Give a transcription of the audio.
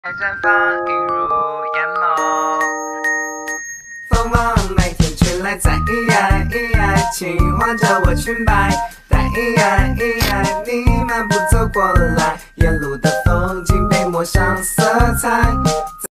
爱绽放，映入眼眸。 风往每天吹来，在请唤着我裙摆，你漫步走过来，沿路的风景被抹上色彩，